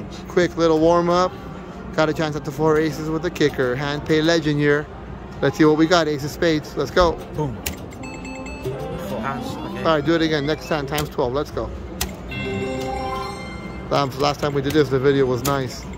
Quick little warm up. Got a chance at the 4 aces with the kicker. Hand pay legend here. Let's see what we got. Ace of spades. Let's go. Boom. Full house. Okay. All right, do it again. Next time times 12. Let's go. Last time we did this, the video was nice.